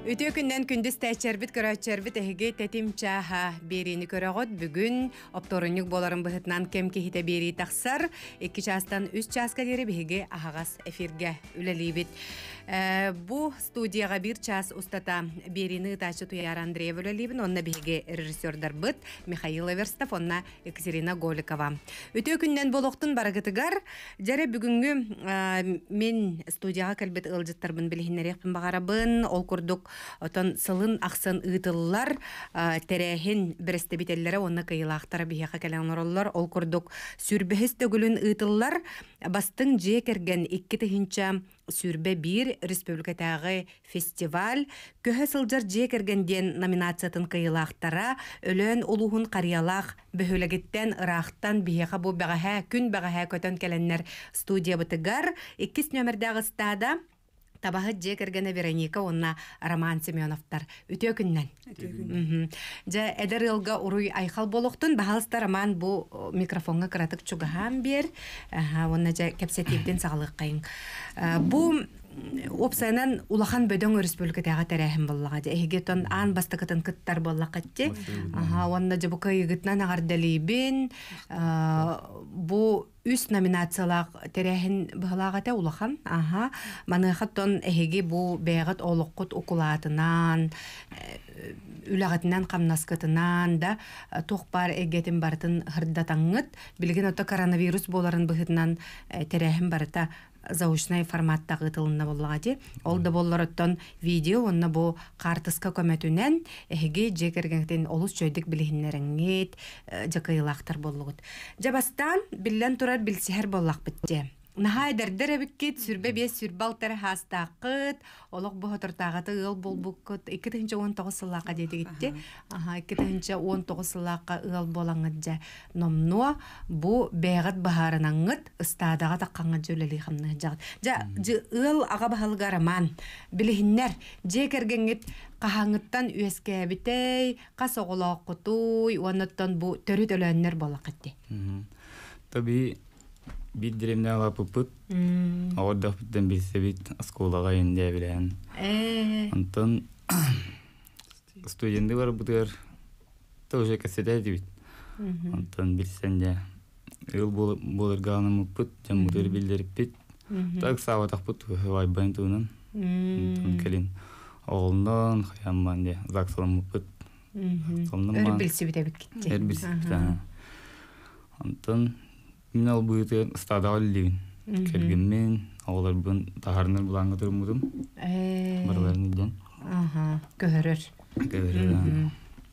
Үтө күннен күндіз тәчербіт көрәчербіт әхіге тәтім чаға беріні көрәғыт бүгін опторынық боларын бұхытнан кем кехіте бері тақсар 2 частан 3 часқа дері бігіге ағағас эфирге үлелейбіт. Бұ студияға 1 час ұстата беріні тачы туяр Андреев үлелейбін, онна бігіге режиссердар бұд Михаил Верстов, онна Екатерина Голикова. Үтө күннен болуқтың барағытығар, жәрі бүгінгі мен студияға кәлбет ұлжыттарбын білігінерекпін бағарабын, ол күрдік отон сылын ақсын ұйтылылар тәрәхін бірісті бітелері онына кайылақтары бейеқа кәләңір олар. Ол күрдік сүрбіхіс төгілін ұйтылылар бастың же керген 2 тіхінча сүрбе 1 республикатағы фестиваль көһі сылжар же кергенден номинациятын кайылақтара өлін олуғын қариялақ бөхілігіттен ырақтан бейеқа бұл бәғаға күн бәғаға көтін кәләннер студия бұтығар 2 нөмірдағы стада Табахы же кергені Вероника, онна Роман Семеновтар. Үтө күннен. Жа әдір елға ұруй айқал болуқтын, бағалыста Роман бұл микрофонға кіратық чуғахан бер, онна жа кәпсетептен сағылық қайын. Бұл опсайнан улахан бөдөң республикатаға тәрәхім боллаға. Әйгетон ан бастықытын кыттар боллақ әтте. Онна жа бұқа егітнан ағардалейбен. Бұл үс номинациялақ тәрәхін бұғылағата улахан. Манығаттон әйге бұл бәғыт олыққыт оқулатынан, үлағатынан қамнаскытынан да тоқпар әйгетін бартын ғырдатаңыт. Білген ота коронавирус боларын бұғытынан тәрәхін барыта заучный форматта гытылына боллагати. Ол да болларыттан видео онна бу картыска көмөтүнен эге жекергенден олус чөйдүк билихиннериңет жакыйлактар боллугут. Жабастан биллен турар билсихер боллак битти. Нахай дердеребиккет сүрбе бес сүрбалтар хастакыт, олық бұғытыртағаты ыл болбуккыт 2019 сылақа деді гитти. 2019 сылақа ыл болаңыдja номнуа бұ бәғыт бағарынаңыт ыстадаға таққаңыт жөлелі қамны жағыт. Жа ыл аға бағылға роман білігіннер жекергенет қағаңыттан үйеске бітей, қас оғылақ құтуй, оныттан бұ төрі төләннер болақытти. Таби Биддеремне алапыпыт, ауырдақ біттен білсе бит асколаға енде білен. Антон студенті бар бұтығар тоже кәсеті әді бит. Антон білсен де ыл болырғаным ұппыт, жан бұтығар білдеріп бит. Так сауатақ бұт вайбайн туынан. Антон кәлін оғылынан қаянман де зақсылым ұппыт. Өр білсе біт әбік кетті. Өр білсе біт. Антон мен ал бұйты стада алылығын. Кәргенмен ауылар бұн тағарыныр бұлаңғы тұрмудым. Барларын еден. Көхірір. Көхірір.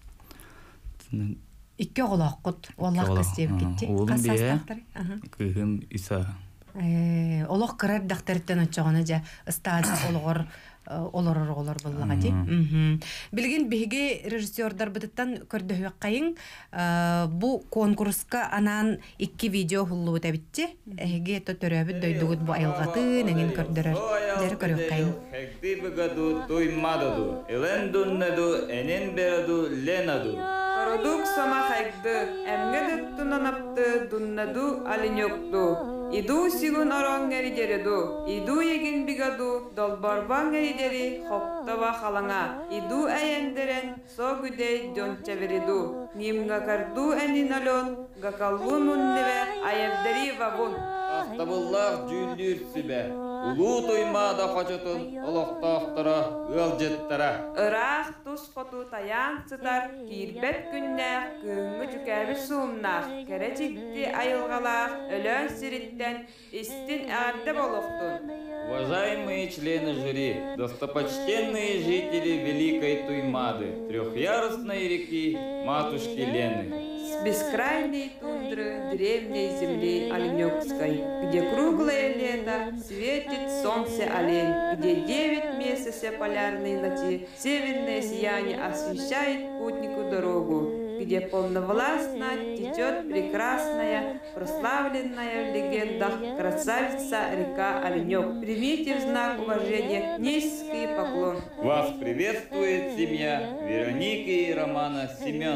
Икі олақ құт, олақ кістеп кетті. Олым бейе, күйім үса. Олақ қырар дақтарыттан өтчіғаны жа стада олығыр олар боллаға де. Білген бейге режиссердар бұдыттан көрді қайын бұл конкурсқа анан 2 видео құлы өт әбітті. Әйге төрәбіт дөйдігіт бұл айылғатын әнген көрдірір. Дәрі көрі қайын. Әкті бұғаду тұймадыду, елендуннеду, әнен бераду, ленаду. Продук сама хайгды, әмгеді тұнанапты, дуннаду, алиньокту. Иду сигун оронгери дереду, иду егин бигаду, долбарбангери дери, хоптава халаңа. Иду әйендерен, со күдей дончавериду. Нимга карду әнин алон, гакаллун унневе, айевдери вагун. Ақтабыллах жүлдір сүбе, улу тоймада қачытын, олықтақтыра, өлжеттіра. Ырақ тұс қоту таян цытар, кирбет күннәқ, күңі жүкәбі суымнақ, кәрәчікті айылғалақ, өлөн сириттен, истин әғарда болуқтun. Уважаемые члены жюри, достопочтенные жители Великой Туймады, трехъярусной реки Матушки Лены. С бескрайней тундры древней земли Оленёкской, где круглое лето светит солнце олень, где 9 месяцев полярной ночи северное сияние освещает путнику дорогу, где полновластно течет прекрасная, прославленная в легендах красавица река Оленёк. Примите в знак уважения низкий поклон. Вас приветствует семья Вероники и Романа Семеновых.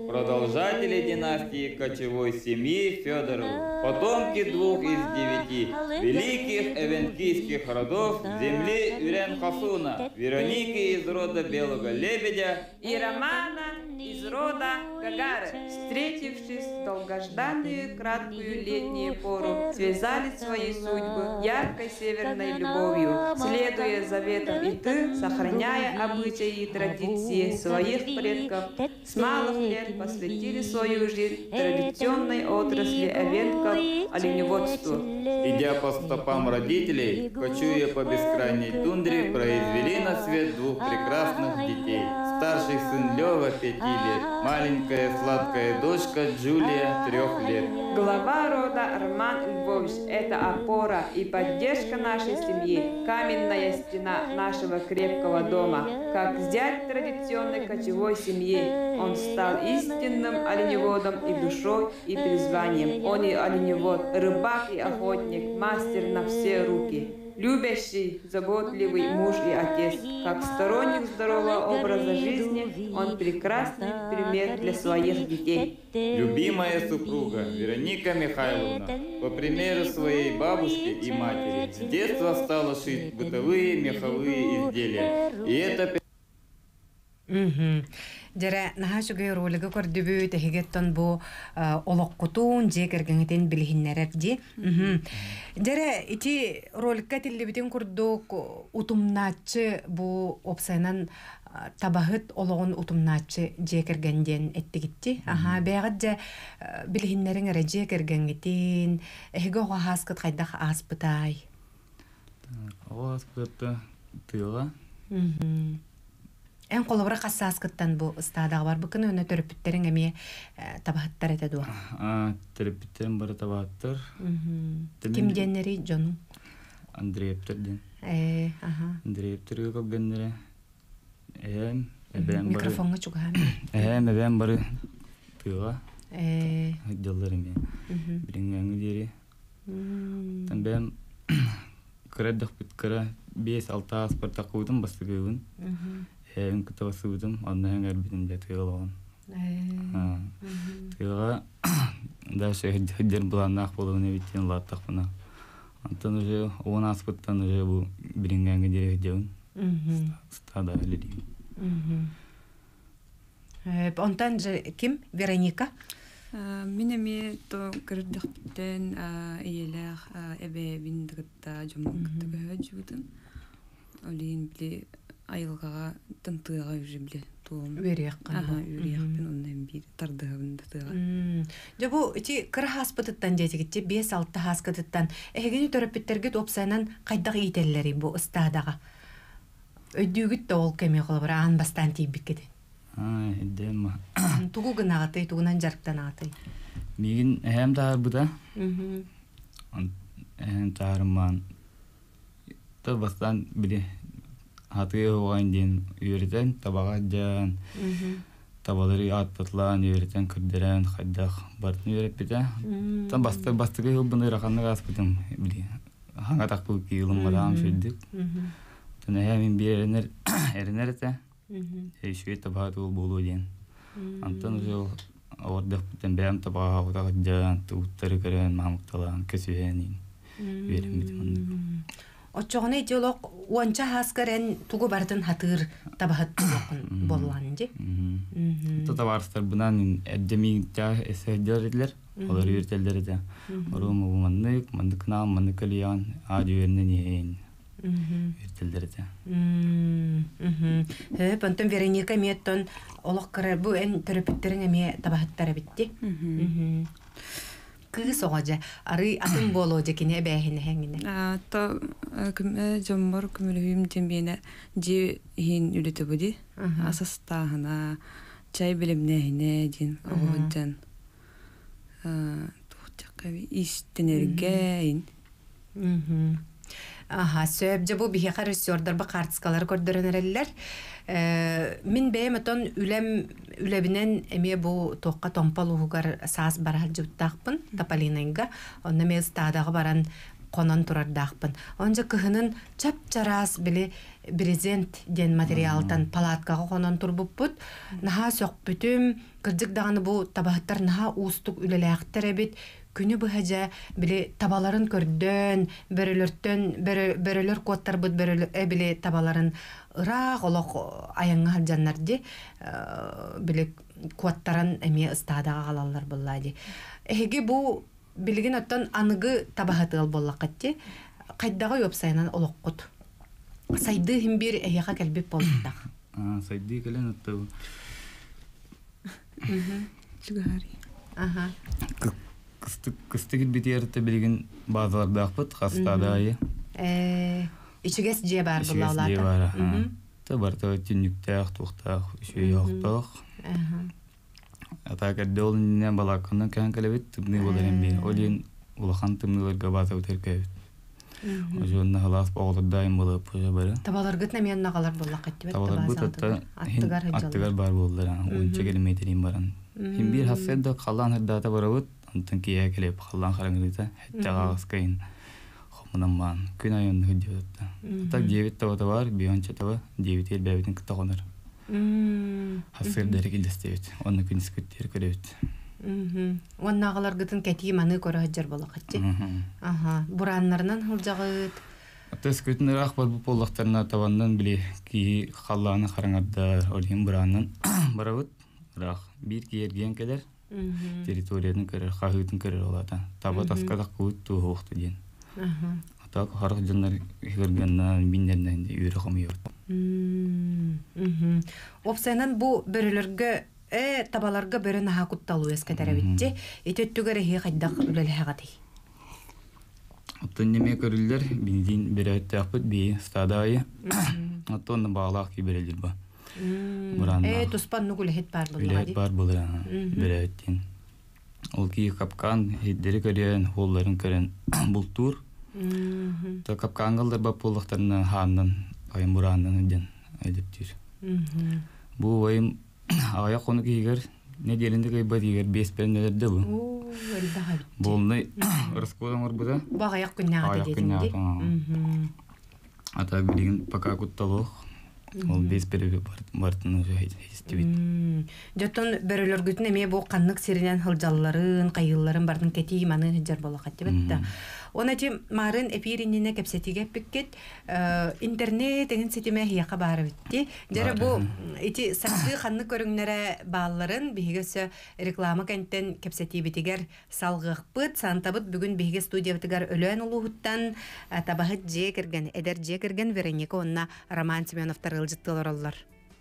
продолжатели династии кочевой семьи Федоровых, потомки 2 из 9 великих эвенкийских родов земли Урен-Хасуна, Вероники из рода Белого Лебедя и Романа из рода Гагары, встретившись в долгожданную краткую летнюю пору, связали свои судьбы яркой северной любовью, следуя заветам и ты, сохраняя обычаи и традиции своих предков, с малых лет посвятили свою жизнь традиционной отрасли эвенков оленеводству. Идя по стопам родителей, кочуя по бескрайней тундре, произвели на свет 2 прекрасных детей. Старший сын Лёва 5 лет, маленькая сладкая дочка Джулия 3 лет. Глава рода Роман Львович – это опора и поддержка нашей семьи, каменная стена нашего крепкого дома. Как зять традиционной кочевой семьи, он стал истинным оленеводом и душой, и призванием. Он и оленевод, рыбак и охотник, мастер на все руки. Любящий, заботливый муж и отец, как сторонник здорового образа жизни, он прекрасный пример для своих детей. Любимая супруга Вероника Михайловна, по примеру своей бабушки и матери, с детства стала шить бытовые меховые изделия. И это Жара наха шугай ролига көрдөбү тегеттон бу олоққутун же кергеңетен билихиннерер же. Жара ити роликка тиллибитин курдук утумнаачы бу опсайнан табахыт ологон утумнаачы же кергенден эттигитти. Аха бягат же билихиннерин эре же кергеңетин эге хаскыт кайдах аспытай. Аспыта тыга. Эн колобра кассааскыттан бу стадаг бар букын өне төрөпүттерин эми табахаттар этеду. Төрөпүттерин бары табахаттар. Ким денери жону? Андреевтерден. Андреевтерге калгендере. Микрофонга чугаам. Эбен бары тыга. Жолдор эми. Билингеңи дери. Тамбем креддах биткара 5-6 аспарта куудум бастыгыбын. Эвен кытабасыбытым, андан әрбетім де тыйылауын. Тыйыға дәші хүддер бұланнақ болуын әбеттен латтақ бұна. Антон уже 10 аспыттан уже бұл білінгенге дере хүддеуін. Стада әлі дейін. Онтан ким? Вероника? Мен әме то кірдіқ біттен иеләқ әбе біндігітті жомыңғытты көйі жүгітін. Олейін біле айылғаға тынтыға жүбле туым. Верияққан бұл. Верияқпен ондан бір тардығын тыға. Жабу, ити кір хаспытыттан жетігітте, 5-6 хаскытыттан, әгені төріппеттерге топсайынан қайдақ етелері бұл ұстадаға. Өйдігіт та ол кәме қолы бір аң бастан тейбік кеді. Әдден ма. Тугу гын ағатай, тугынан жарықтан ағатай. Меген әм тағыр бұда. Әм тағырыман. Та бастан біле Хаты оған ден үйретен табаға жан, табалары атпытлан үйретен күрдерен қайдақ бартын үйрет беті. Тан бастығы ғылбын ұйрақанны ғаспыдым. Хаңа тақпыл кейілім мадам шөлдік. Тан әйәмін бір әрінер әті, әйшуе табаға тұғыл болу ден. Антан ұжыл ауырдық бітін бәйім табаға ғутағы жан, тұғыттары көрен, мамықталан, көсуен үйрен бітім. Очоғына идеолог уанча хаскарен тугу бардын хатыр табахат болуан же. Табарыстар бұнан әддемей тәг әсәйдер еділер, олар үйретелдер еді. Орумы мандык, мандыкнал, мандыкалиян, ад үйерінен ең үйретелдер еді. Пантон Вероника меттон олық қарар бұ ән төрөпіттерін әме табахаттары бітті. Кыз оғажа, ары атын болу жекіне бәйхіне әңгіне. Та жомбар күмілігім жембейіне же хин үлеті бұды. Асастағына, чай білімнәйіне жин оғаджан. Тұқтаққа истенергейін. Сөйіп жабу бейхеқа ресурдар ба қартысқалары көрдірін әрелілер. Min beymeton үлебінен әме бұл тоққа томпал ұғығар саас барал жұттақпын, тапалинайға. Онна мен стадағы баран конон турардахпын. Онжа кыһынын чап-чарас биле брезент ден материалтан палаткага конон турбуппут. Наха сөкпүтүм кырдык даганы бу табахтар наха устук үлелээхтер эбит. Күнү быһажа биле табаларын көрдөн, бөрөлөр коттар бут биле табаларын ыраак олок аяңга жаннарди биле коттаран эме ыстаадага калалар буллади. Эге бу билген оттон аныгы табахатыл боллакатти. Кайдага ёпсайнан олоккут. Сайды хим бир эяга келбеп болдук. Сайды келен отту. Чугари. Ага. Кыстык битиерте билген базаларда акпыт хастадайы. Ичигес же бар булалар. Ичигес же бар. Та барта түнүктәк тухтак, үшөй яктак. Ата кадол не балакны кан келебит тымны боларым бир. Олин улахан тымныларга база үтеркебит. Ожонна халас багылдайым булып бары. Табалар гытна мен нагалар буллакатты бит. Табалар бутта аттыгар бар булдылар. 10 километрин баран. Хим бир хасседда калан хаддата барабыт. Антын кия келеп калан хараңгыта хаттага аскайын. Хомнаман күн айын хөддөтта. Так 9 табата бар, бионча таба 9 ел бәбитин кытта конор. Хасыр дәрегилдестебит. Оны күн скүттер көрөбүт. Оннагалар гытын кәти маны көрөҗөр болакатты. Аха, бураннарынан хылжагыт. Атыс күтүн рах бар бу поллактарына табандан биле ки халланы хараңарда олин бураннан барабыт. Рах бир киерген келер. Территорияны көрөр, хагытын көрөр олата. Таба таскада кут туухты ден. Так харак жаннар хиргеннан биндерден үйрө комуyor. Опсайнан бу бөрөлөргө табаларга бөрөн аха кутталуу эскетеребитти. Иtöттүгөр хи кайдак үлелехагати. Оттон неме көрүлдер, бензин берет тапыт би стадайы. Оттон баглак ки берелдер ба. Туспан нугулехет бар булады. Үлет бар булар. Береттин. Ол ки капкан хиддери көрөн, холларын көрөн бултур. Та капкангалдар ба поллактарына хандан айым бурандан ден айдыптыр. Бу айым аяк кону кийгер неделинде кайба дигер 5 пенелерде бу. Болны расколаңар буда. Бага аяк күннәгә дединди. Ата билген пока кутталык. Ол 5 перебе бартын уже хистибит. Жотон бөрөлөргүтүн эме бу каннык сиринен хылжалларын, кайылларын бардын кети маны жар болакатты бетта. Оны ти марын эпиринне кепсетиге пиккет интернет деген сетиме хияка бары битти. Жара бу ити сакты каннык көрүңнөрө бааларын бигесе реклама кенттен кепсети битигер салгыкпыт, сантабыт бүгүн биге студия битигер өлөн улугуттан табахыт же кирген, эдер же кирген Вероника онна Роман Семеновтар ылжыттылар оллар.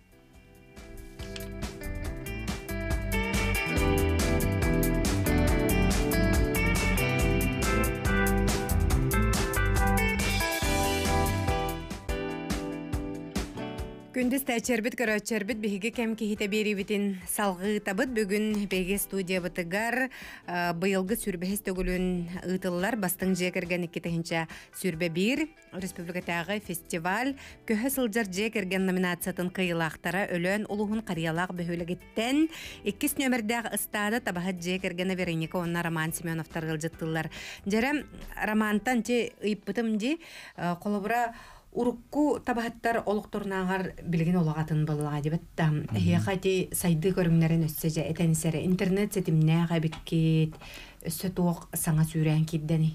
Күндіз тәчербіт көрөчербіт бігі кәм кейті беребітін салғы табыт бүгін беге студия бұтығар бұйылғы сүрбәхес төгілін ұтылылар бастың жекерген 2-тігінші сүрбә 1 республикатағы фестиваль көхі сылжар жекерген номинациятын қиылақтара өлөн ұлығын қариялақ бөхөлігіттен 2 нөмірдегі ұстады табағыт жекерген Вероника онна Роман Семеновтар ғылжыттылар. Жарам Романтан те ұйыппытым де қолыбыра урукку табахаттар олуктурнаагар билген олагатын боллага дебетта. Хияхати сайды көрүңнөрүн өссөжө этенисере интернет сетимнеага биккет өссө тоок саңа сүрән киддени.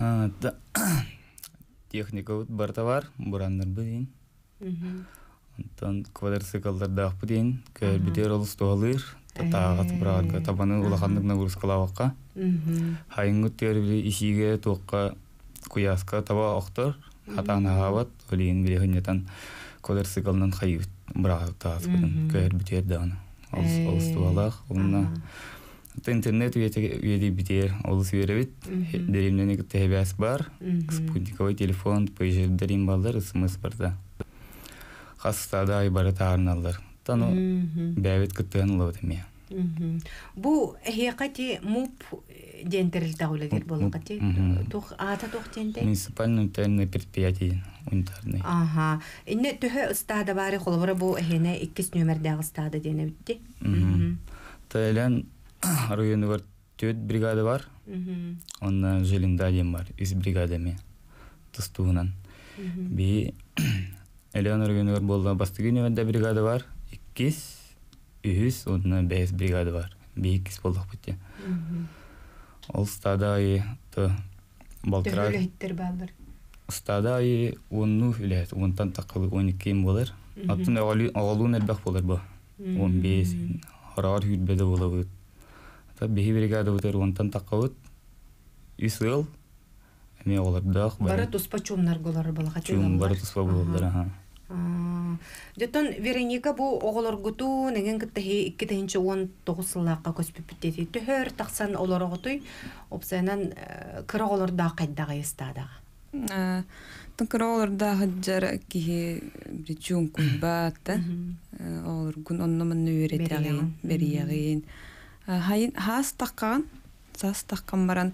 Техника барта бар, бурандар быдин. Онтон квадроциклдар быдин, көрбүтөр олустуалыр, татагат брага табаны улагандык нагрузкалабакка. Хайынгыт терби ишиге тоокка куяска таба октор. Хатана хават, олин билехинетан квадроциклнан хайыт брага таас быдын, көрбүтөр даганы. Олустуалак, онна интернет үйеди битер, олус үйеребит, деримден тәбәс бар, спутниковый телефон, пейжердерин балдар, смс барда. Хастада айбарата арналар. Тану бәвет күттен лоудеме. Бу хияқати муп дентерил тагулагер болгати. Тух ата тух денте. Муниципальный тайный предприятие унитарный. Ага. Инне төһө стада бары холбора бу эхене 2 нөмердәге стада дене битти. Тайлан районы бар Төт бригада бар. Онна Жилинда дем бар. Үс бригадами. Тустуунан. Би Элеонор Гөнөр болла бастыгыневенде бригада бар. 2 үс, онна 5 бригада бар. Би 2 болдық бітте. Ол стада айы балтыра... Төхөлі хиттер балдар. Стада айы 10 үлет, 10-тан тақылы 12 болар. Аттын оғалуын әлбәқ болар ба. 15, харағар хүлбеді бола бұд. Бейі бригада бұтыр 10-тан тақылыд. 3 ыл, әме оғалардақ. Бары тұспа чумнар болар балаға Чум бары тұспа болар. Жотон Вероника бу оголоргуту неген кыттахи 2-19 сыллаққа көспүппүттети төхөр тақсан олорогутуй опсайнан кыроголорда кайдага эстадага. Тынкыроолорда хаджар кихи бричун куббата олоргун онноман үйретеген бериягин. Хайын хас таққан баран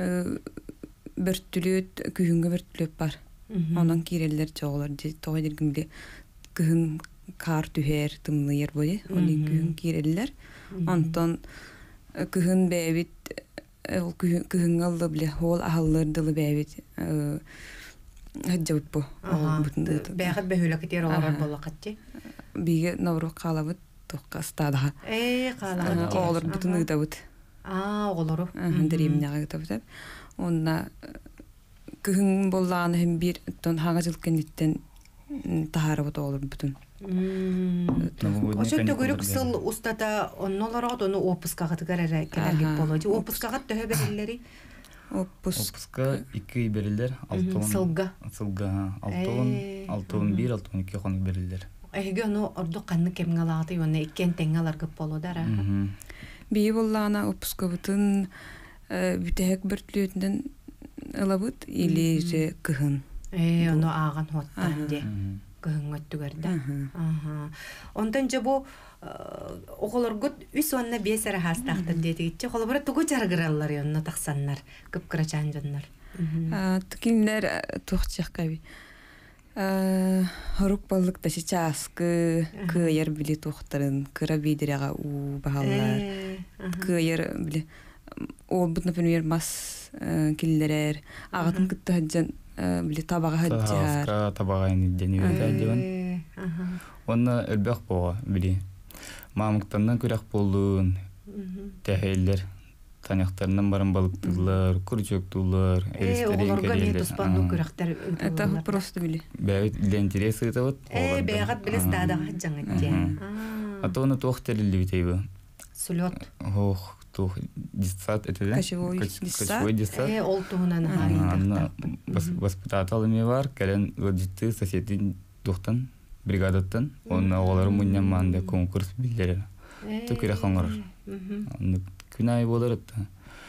бөртүлөт күйүнгө бөртүлөт бар. Онан киреллер жоғылар, тоға дергімде күхін кар түхер, тымлыйыр бөде, оның күхін киреллер. Онтан күхін бәйбіт, күхін алды біле, ол ағалырдылы бәйбіт ғаджабыт бұ. Бәғіт бәхілі кетер олар болы қатты? Биге навру қалабыт, тоққа стадаға. Қалабыт. Оғылыр бұтын ұйтабыт. Оғылыру. Діреміне ғайтабыт. Онна күхін боллағаны hem bir хаға жылкенеттен тахарабыт олыр бүтін. Ошон төгөрүк сыл устата оннолорот оны опускагатыгар әрі келергек болуды. Опускагат төхө берілері? Опуска 2 берілдер. Сылга? Сылга. 6-1, 6-2 қонық берілдер. Әйге оны орду қанны кемң алағаты, оны 2 тәңі аларгып болудар. Бейі боллағына опуска бүтін бүтәк бір түлетінден ылабыт или же кыһын. Оны аған хоттан де кыһын өттүгерді. Ондан же бұл оғылыргыт үс онна бесәрі хастақтыр дедігітче, қолыбыра тұғы жарғыралар онна тақсаннар, күп-күрі чанжыннар. Түкінлер тұқчақ қаби. Хорук баллык ташы часкы, кыйыр білі тұқтырын, кыра бейдіряға у бағалар. Кыйыр білі, ол бұт, например, мас киллерер, ағатын күтті хаджан білі табаға хаджар. Таска табаға енеден үйрді әдеуін. Оны әлбәқ боға білі. Мамықтарынан көрек болуын, тәхейлер, таняқтарынан барын балықтылар, күрчөктулар, оларға не тұспанды көректер өтілер. Это просто білі. Бәйт лентерес ұйтавыд. Бәйғат білі стадаға хаджан әтте. Аты оны тоқ тәрілі бітейбі. Сүлет. Ох, тух дистат это да? Кочевой дистат. Ол туғынан ғайын. Воспитаталыме бар, кәлен ғыржитті соседин тухтан, бригадаттан. Оны оғалары мұннан маңда конкурс білдері. Түкірі қаңғырыр. Күн айы болар өтті.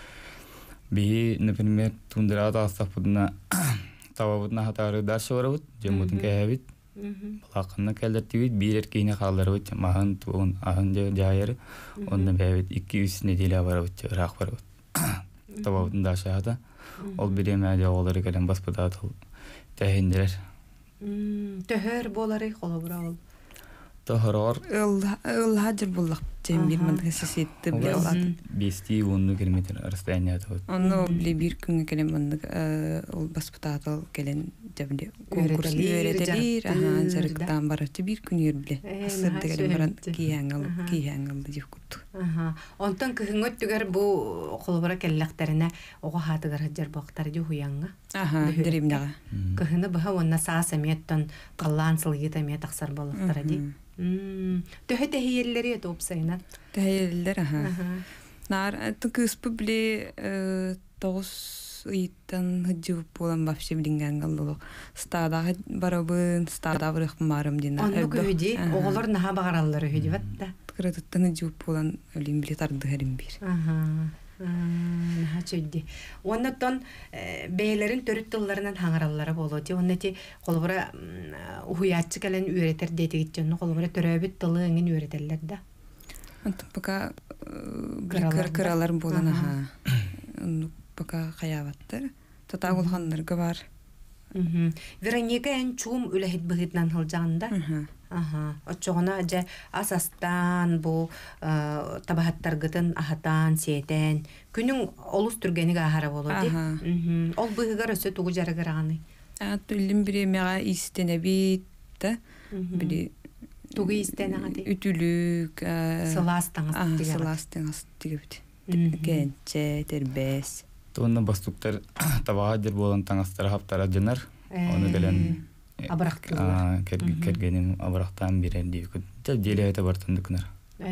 Бейі, например, тундырат астақ бұдына табабытына хатары даршы бар бұд, жемутын кәйәбіт. Балақынна кәлдер түйіт, бейдер кейіне қалдар бұд, мағын туғын, ағын жайыры. Онда бәйбіт 2-3 неделя бар бұд, ұрақ бар бұд. Табабытын даршы хата. Ол береме әде оғылары кәлен баспыдатыл тәхіндерер. Төхөр болары қолы бұра ол. Тохорор. Ылхаджыр боллақ жем бір мандығы сесетті біле олады. 5-10 километр расстояние атауыд. Оны біле бір күнге келен мандығы ол баспытатыл келен жабіле конкурс үйретелер, жарықтан баратты бір күн ер біле. Асырды келен баран кейхәңілді жеп күтті. Онтан күхін өттігер бұл қолыбыра кәліліқтеріне оға хатығар хаджар бақтар жу хуяңға. Діремнеға. Күхіні бұға онна саас әметтен қалан сылғет әмет ақсар болықтара дей. Төхі тәхейелері еді опсайынан? Тәхейелер, Нар, күспі біле 9 ыйттан хыджып болан бапшы білінген қалдылы. Стада барабын, стада бұрық марым дена. Онны көйді, оғылар наға бағаралары көйді бәтті? Қыратыттан хыджып болан өлім біле тарды әрім бір. Наға чөйді. Оннаттан бәйлерін төріт тылларынан хаңаралары болуды. Оннаты қолыбыра ұхуятчы кәлін үйретер дейдігітченні қолыбыра төрөбіт тылы әңін үйретерлер да. Онтан пока кыралар болан пока қаябаттыр. Тата олғанларға бар. Вероника ән чуым үләхет бұғытнан ғылжағында. Ага. Очоғына же асастан бу табахаттаргытын ахатан сиетен күнүң олус түргениг ахара болу ди. Ол быгыгар өсө тугу жарыгыраны. Түллүм бири мага истенебит да. Бири Тугу истенага ди. Үтүлүк Сыластаңыз деген. сыластаңыз дигебит. Кенче тербес. Тонна бастуктар табаға дер болан таңастара хаптара жанар. Оны белен Абырақтылар. кергеним абырақтан берер дейік. Деле айта бартынды күнер.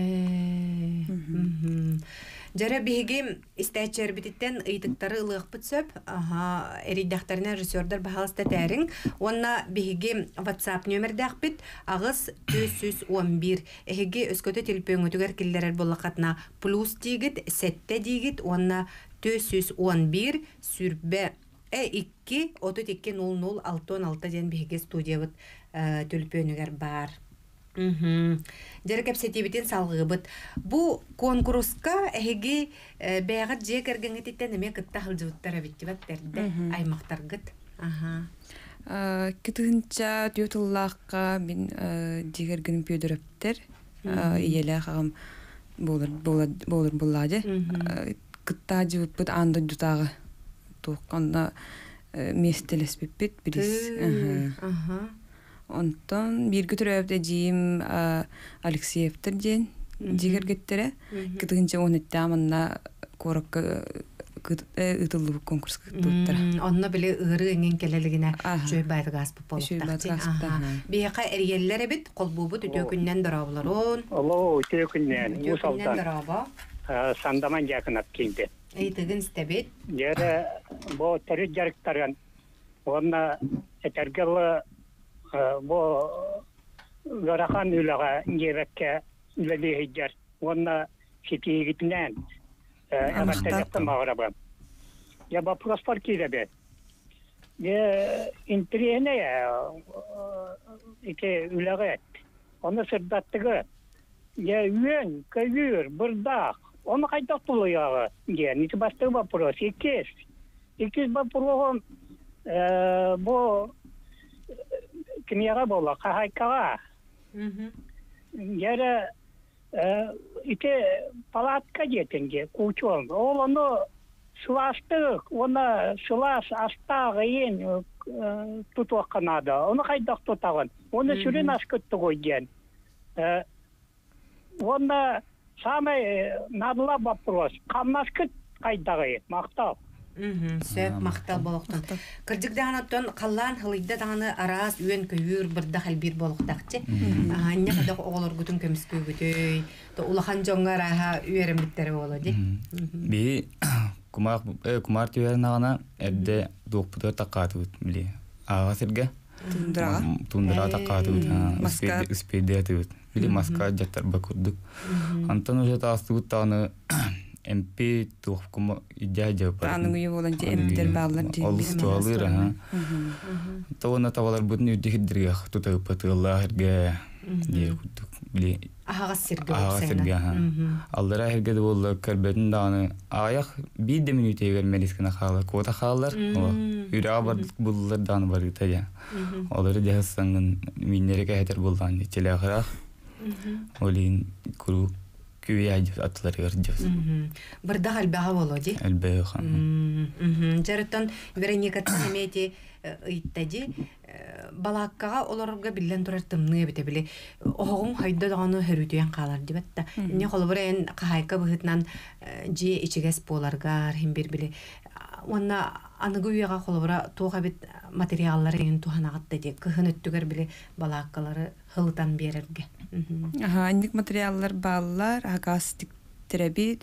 Жара биһиги истәчер бититтен ыйтыктары ылыгпыт сөп, эриддахтарына режиссердар бахалыста тәрин. Онна биһиги WhatsApp номердах бит агыс 411. Эһиги өскөтө телпөңөтүгөр киллерер боллакатна плюс дигит, сетте дигит, онна 411 сүрбе 2 32 00 66 ден биһиги студиябыт төлпөңөгөр бар. Жары кепсетибитин салгыбыт. Бу конкурска эһиги бәгат же кергеңетиттен эме кытта хылжыбыттар биттибат терде аймактаргыт. Кытынча түйөтуллаакка мен жигергин пөдөрөптер. Иеле хагам болор буллады. Кытта жыбыт анда дутагы тукканда местелеспиппит бирис. Онтон бирги төрөбдө жийим Алексеевтер ден жигергеттере кытынча онуттамына коракка ытылуу конкурска туттар. Онна биле ыры энген келелигине жөй байдыгас болуптакчы. Бияка эрьеллер бит колбубут өтөкүннен дарабларын. Алло, өтөкүннен. Өтөкүннен дараба. Сандаман жакынап келди. Эйтигин стебит. Жere бо төрү жарыктарган. Онна этергел бо гарахан үлага жебекке үледи хиджар. Онна ситигитнен аматтакта маграбам. Я вопрос паркиребе. Я интерене ике үлага. Оны сырдаттыгы. Я үен, кавыр, бырдак. Оны кайда тулуяга. Я не басты вопрос. Икес вопрос бо кимияга бола, кахайкага. Яра ите палатка жетенге, кучон. Ол оны сыластык, оны сылас астагы ен тутуаканада. Оны кайдак тутаган. Оны сүрен аскөттү койген. Оны самый надла вопрос. Камнаскыт кайдагы мактал. Сөп мактал болуктун. Кырдык даганаттан каллан хылыйда даганы арас үен көйүр бирда халбир болуктакчы. Анне кадак оголор гутун көмскөгөтөй. То улахан жоңгар аха үеремиттери болоди. Би кумар түйернагана эдде докпутер такатыбыт били. Ага сирге тундра такатыбыт. Спидетыбыт. Били маска жаттар бакурдук. Антон уже тастыбыт таны MP тухкума идяжа бар. Аның үйі боланчы эмтер бағлар дейбіз. Олыс туалыр, Тауына тавалар бұдын үйдекіддерге тұтағы патығылла әрге біле. Ағас сірге Ағас сірге, Алдыра әрге де болды кәрбетін дағаны аяқ бейді минут егер мелескіна қалар. Кота қалар, үйраға бардық бұлылар дағаны барды тәжа. Олары дәғыстаңын минерге әтер болдан теле ақырақ. Олейін күру күвей атлар ердес. Бырда халбаға болоди? Әлбәғі қан. Жарыттан Вероникатын әметі ыйттади балаққаға оларға білден тұрар тымны бите біле. Оғығын хайда дағаны хөрүтуян қалар дебетті. Не қолы бір ән қағайқа бұғытнан же ичігес боларғар, хем бір біле. Онна анығы үйеға қолы бұра туға бет материаллары ең туғанағытты де. Кығын өттігер біле балаққалары хылытан берерге. Анник материаллар баллар, агастик терабит,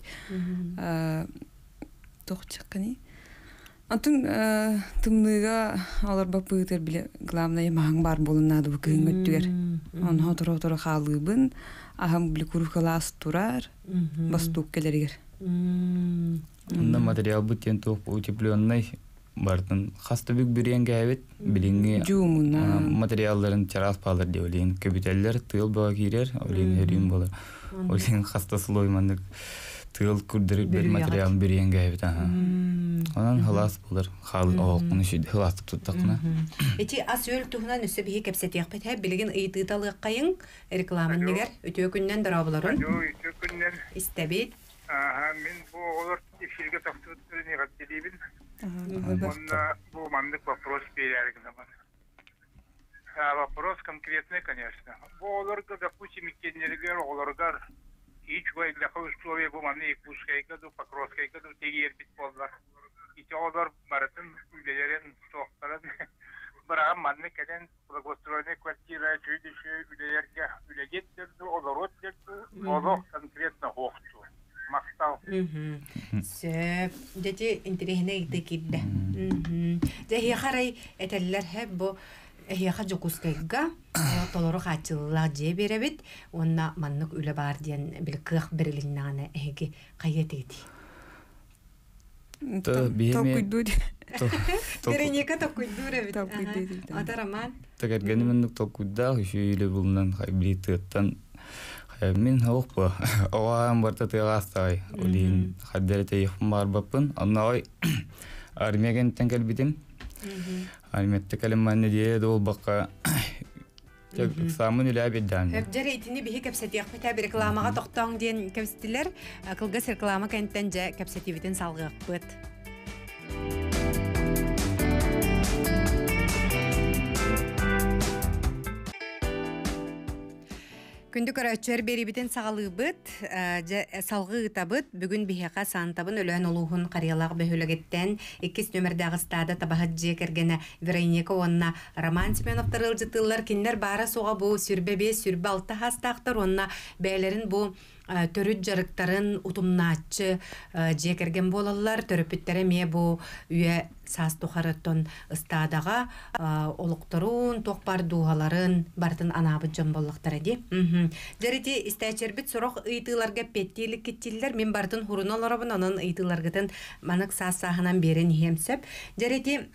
тоқчыққаны. Антын тымныға алар бапытыр біле главное мағың бар болынады бұл күйін өттігер. Оны отыр-отыр қалыбын, ағам біле күрікалас тұрар, бастуқ келергер. Онда материал бұттен тоқ утепленный бартын. Қасты бүк бүренге әбет, біліңгі материалларын чарас палыр де олейін. Көбітелер тыл бұға керер, олейін өрейін болыр. Олейін қаста сұлоймандық тыл күрдіріп бір материалын берген гайбит. Онан халас болар. Халы оғын үші халастып тұттақына. Эти ас өл туһунан үсі бігі кәпсетек бет, білген ыйтыталық қайын рекламын негер, өте күннен дұрабыларын. Өте күннен. Истәбет. Мен бұл олар эфирге тақтырып не қатты дейбін. Онда бұл мандық вопрос берергі zaman. Вопрос конкретный, конечно. Бұл оларға, допустим, икенлерігер, оларға hiç вайдаха условия bu manı ekuşkayka da pakroskayka da tegi yerbit bollar. İçe olar baratın ülelerin soğukların bırakın manı keden благоустроенная квартира çöydüşü ülelerge ülegettirdi, olarot derdi, olur конкретно hoğtu. Maqtav. Söp, dedi interehine gidekidde. Dehi xaray eteller hep bu Эхиха жокускайга толору хачылла же беребит, онна маннык үле бар диен бил кых берилиннаны эхиги кайетети. Беренека токуйдуребит. Атараман. Тагергени маннык токуйда үшүйле булнан хайбритыттан мен хауқпа. Оған барта тыгастай. Олин хаддерете ихм бар бапын. Аннай армияген теңгел битим. Альметте калемманне диеде ол бакка самын үлә беддан. Хәбҗәре итини бихи кәпсәтиях бит бер рекламага токтоң дигән кәпсәтиләр, кылгыс реклама кәнттән җә кәпсәтибитен салгык бит. Күндүк көрәчәр берибитен сагалыбыт, салгы табыт, бүгүн бихека сантабын өлөн олуһун карыялак бөһөлөгеттен 2 нөмердәге стада табахат жекергене Вероника онна Роман Семеновтар ылжытылар киндер бара суга бу сүрбе 5 сүрбе 6 хастактар онна бәйләрен бу төрүт жарыктарын утумнаачы жекерген болалар төрөпүттөрө ме бу үе сас тухарыттон стадага олуктурун токпар дугаларын бартын анабы жомболлуктар ди. Жарити истечербит сорох ыйтыларга петтилик киттилер мен бартын хуруналарабын анын ыйтыларгытын манык сасахынан берен хемсеп жарити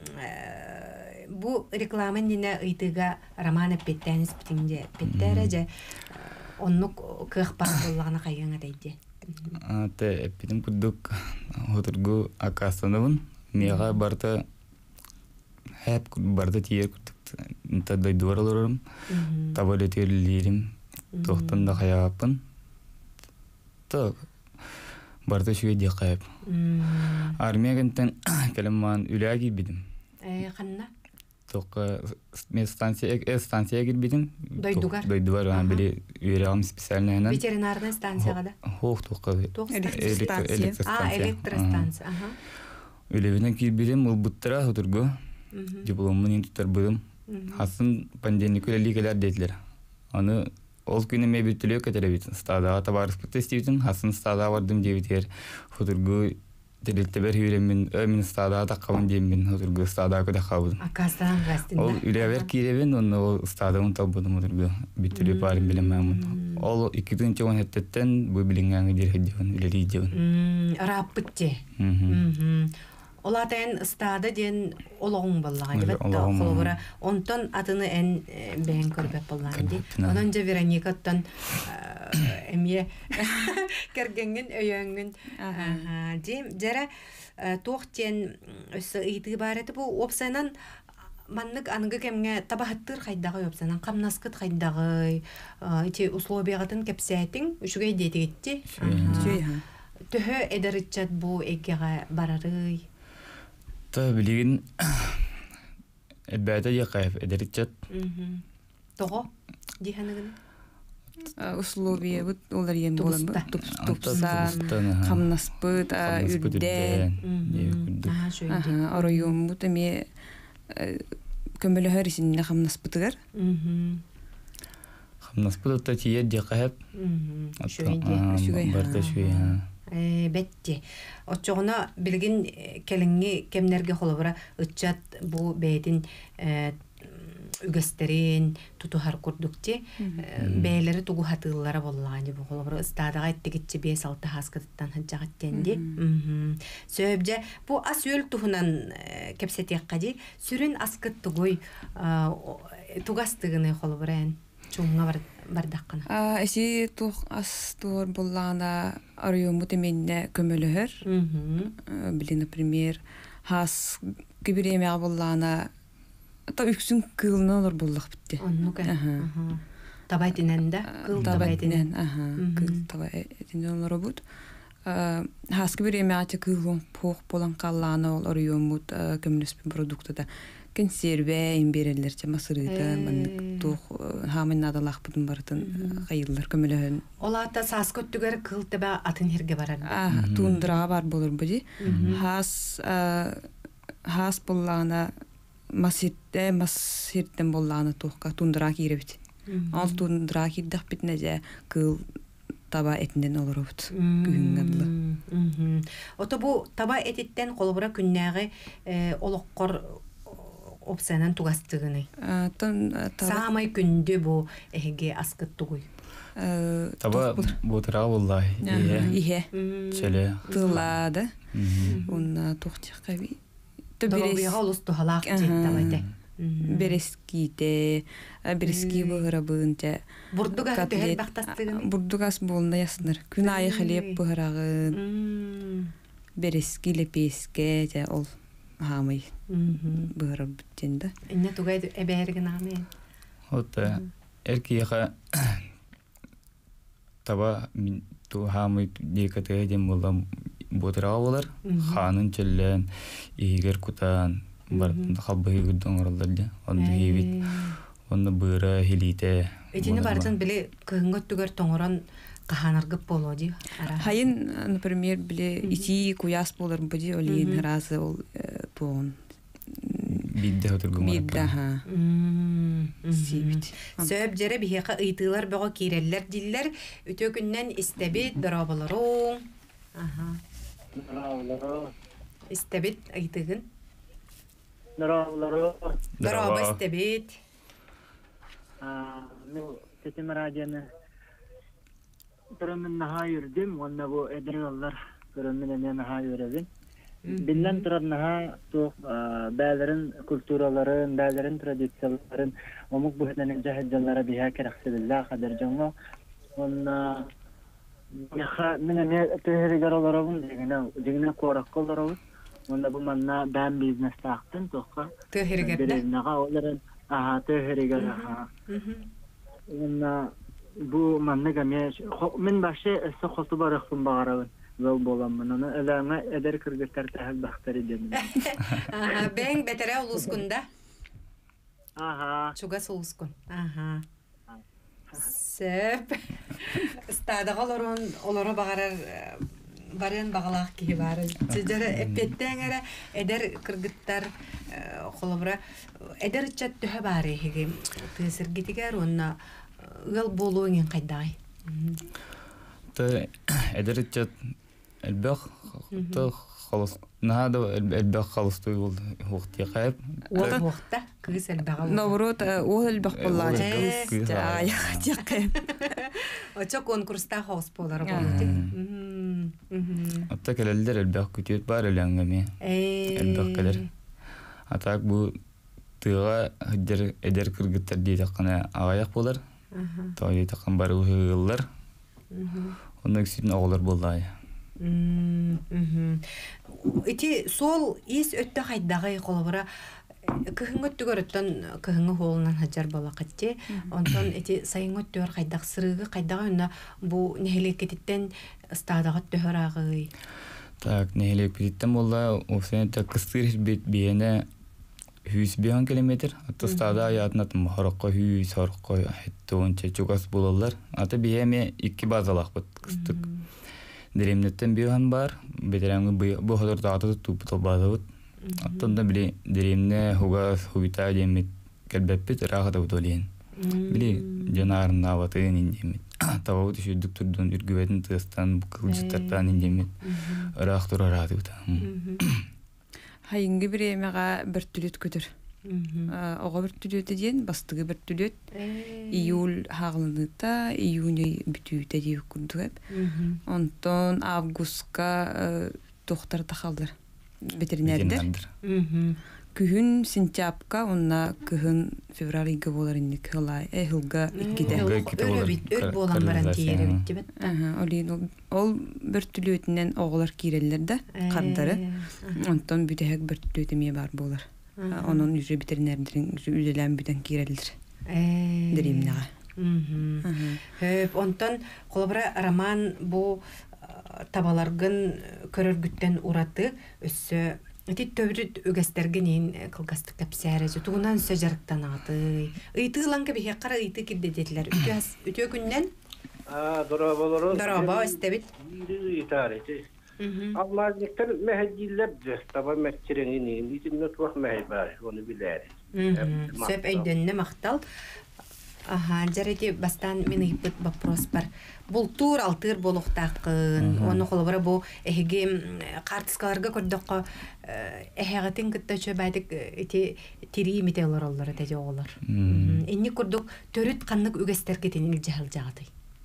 бу реклама дине ыйтыга романы петтенис битинде петтереже оннук кых пароллагына кайгаңа дейди. Ате эпидем кудук отургу акасанабын мега барта хеп барда тиер кудук тадай дуараларым табале терлерим тохтанда каяпын то барда шуйди кайып армиягентен келемман үляги бидим Ханна Только станция гирбидим. Дойдугар били үйрәгәм специальный нан. Ветеринарная станцияга да. Хох тоққа. Электростанция. Электростанция. Ага. Үлебенен кирбидим ул буттара отургу. Дипломын тутар быдым. Хасын пандемик үлелигеләр дедләр. Аны ол күне мебитлек кетеребит. Стада табарыс тестибитин. Хасын стада бардым дебитер. Отургу Делтебер үйренмен өмін стада таққабын деймін отырғы стада көді қабыдым. Акастан ғастында. Ол үйләвер кейребен, оны ол стадағын табыдым отырғы біттілі барын білемәмін. Ол 2-10 әттеттен бұл білінгәңі дерхедеуін, үлері едеуін. Раппытте. Олатайын стада ден олоғың боллаға деп қолғыра. Онтан атыны ән бәйін көрбәп болған де. Онан жа Вероникаттан әмие кәргенген өйеңген дейм. Жара тоқтен өсі үйті бар әті бұл опсайнан маннык анығы кәмге табахаттыр қайдағы өпсанан қамнаскыт қайдағы ете условиягатын кәпсәтің үшігей деті кетті. Түхі әдірітчат бұл әкеға барарый. Та білеген әлбәті еқайып әдірітчат. Тоғы дейханығын? Условия олар ен болан бұ. Тупсан, қамнаспыт, үрден. Аройын бұт әме көмілі хөрісініне қамнаспытығар. Қамнаспыт отта тиет деқайып. Барта шүйе. Бетти. Отчоғына білген келіңгі кемнерге қолыбыра ұтчат бұл бәйдін үгестерін тұтухар күрдікте бәйлері тұғу хатылылары боллағаны бұл қолыбыра ұстадаға әттігітчі 5-6 хаскыттан ханчағат тенде. Сөйбже бұл ас өл тұғынан кепсетек қади сүрін аскыт тұғой тұғастығыны қолыбыра ән. Чуңға бардаққана. Эси тух астор буллана арыйомут эменне көмөлөһөр. Били, например, хас кибиремега буллана та үксүн кылнылар буллах битти. Оннука. Табайтиненде, кыл табайтинен. Кыл табайтинен робут. Хас кибиремега кылгон пох болан каллана ол арыйомут көмөлөспүн продуктада консерве имберелерче масырыта мен тух хамын надалах бутун бартын кайыллар көмөлөһөн. Олата сас көттүгөр кыл таба атын херге барар. Тундра бар болор буди. Хас буллана масиртен буллана тухка тундра киребит. Ал тундра кирдах битнеже кыл таба этинен олорубут. Күнгәдле. Ото бу таба этиттен колбура күннәге олоққор опсанан тугастыгыны. Самай күндө бу эге аскыттыгы. Таба бутра буллай. Ihe. Челе. Тылада. Онна тухчакаби. Табига олусту халак табайты. Береските, берески быгырабынча. Бурдуга тәһәр бактастыгын. Бурдугас болна ясныр. Күн айы хлеб быгырагын. Берески лепеске жа ол хамый. Быгыраб биттенде. Инне тугай эберген аме. Ота эркига таба мин ту хамый декатэ дем болам бутра болар. Ханын челлен игер кутан бар халбы гүдөн оралды. Онда хевит. Онда быра хилите. Этини бартын биле кынгөттүгөр тоңорон каханаргып болоди. Хайын, например, биле ити куяс болар буди олин разы ол туон. Бидде отургум. Бидде ха. Сибит. Сөп жере бихека ыйтылар бого киреллер диллер өтө күннен истебит дорабалару. Истебит ыйтыгын. Дораба истебит. Ну, тетим радианы Törümün naha yürüdüm, onunla bu edirgalar törümün naha yürüdüm. Binden turan naha bağların kulturaların, bağların tradisiyaların, omuk bu hüdenen cahidjallara biha keraksidillah kader canlı. Onunla mine tüherigar olarabın, digine korak olarabın. Onunla bu manna ben biznes taktın, tohka. Tüherigar ne? Bir naha oların, tüherigar. Onunla bu manna gamya min başı esse xotu barıqsın bağarabın. Zol bolanmın onu elama eder kırgıtlar tahal baxtari dedim. Ben betere uluskunda. Çugas uluskun. Söp. Stada olorun bağarar barın bağalaq ki var. Sizlere epetten ara eder kırgıtlar xolabra eder chat tühe bari hege. Tesir gitigar onna gal boluğun qayday. Ederitchat elbaq ta xalas nada elbaq xalas tuyul waqti qayb. Waqta kız elbaq. Navrot o elbaq wallahi. Ya qayb. O çok konkursta host polar boldu. Atta kelelder elbaq kütüt bar elangami. Elbaq keler. Atak bu tığa eder kırgıtlar diye takana ağayak bolar. Tabii takım barı hırlar. Onun için ağlar bolay. Iti sol is ötte haydağı kolabara kıhıngöt görütten kıhıngı holundan hajar balaqatçı. Ondan iti sayıngöt dör haydak sırığı haydağı onda bu neheleketitten stadagat döhörağı. Tak neheleketitten bolla o sene tak kıstır biyene 100 kilometre. Hatta stada hayatına tüm haraka 100 haraka hatta onca çukas bulallar. Hatta biyeme iki bazalak kıstık. Deremnetten biyohan var. Beteremge bu kadar dağda tutup bazavut. Hatta da bile deremne huvita demet kalbepet rahat avdoliyen. Bile canarın navatın indemet. Tavut şu doktordan ürgüvetin tıstan bu kılıcıtlardan indemet. Rahat dura rahat avda. Hayıngi bir emeğe bir tülüt kötür. Oğa bir tülüt ediyen, bastığı bir tülüt. İyul hağlanıta, iyuni bütüyüte diye kurdu hep. Ondan avgustka doktor takaldır. Veterinerde. күһүн сентябрьга онна күһүн февральга болар инник хылай хылга иккиде. Өр болан баран тиере бит. Ол бер түлүтүнөн оголар киреллер да кардары. Онтон бүтеһек бер түлүтүмө бар болар. Онун үжө ветеринардын үлелен бүтен кирелдер. Диримнага. Онтон колобра роман бу табаларгын көрөргүттен ураты өссө Эти төврүт үгәстәргенен кылгастык капсәре тугунан сөҗәрктән аты. Ыйтыланга бихе кара ыйты кидделәр. Үтө күннән? Дорабалар. Дораба истебит. Итарете. Алмазниктер мәһәҗилләр таба мәкчереңне, итимне тух мәһәбәр, оны биләр. Сөп әйдәнне мактал. Жарети бастан мен ипет вопрос бар. Бул тур алтыр болохтакын. Оны холбара бу эге картскаларга көрдөккө эхегатин кытта чөбәдик эти тири металлар аллары тәҗәолар. Энни көрдөк төрүт каннык үгәстер кетенин жахыл жагаты.